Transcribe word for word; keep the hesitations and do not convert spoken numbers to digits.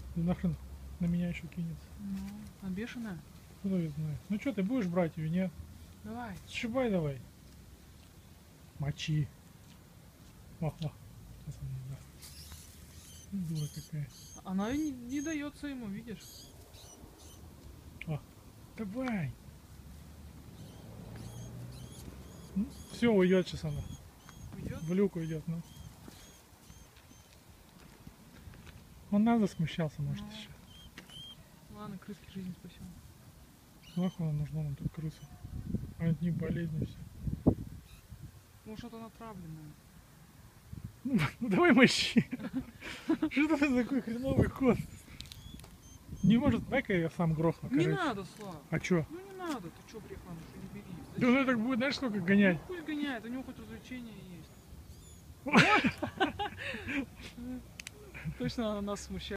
Да нахрен на меня еще кинется. Ну, она бешеная. Кто ее знает. Ну что, ты будешь брать ее, нет? Давай. Сшибай давай. Мочи. Ох, ох. Сейчас она не даст. Ну, дура какая. Она не, не дается ему, видишь? О, давай. Ну, все, уйдет сейчас она. Уйдет? В люк уйдет, ну. Он надо смущался, может, Ну. еще. Ладно, крыски жизнь спасем. Нахуй нужна нам тут крыса. А от них болезни все. Может, что-то натравленное. Ну, ну давай мощи. Что это за такой хреновый кот? Не может, дай-ка я сам грохну. Не короче. надо, Слав. А чё? Ну не надо, ты чё, бреха, ну что не бери. Да он так будет, знаешь, сколько гонять? Ну, пусть гоняет, у него хоть развлечение есть. Точно она нас смущает.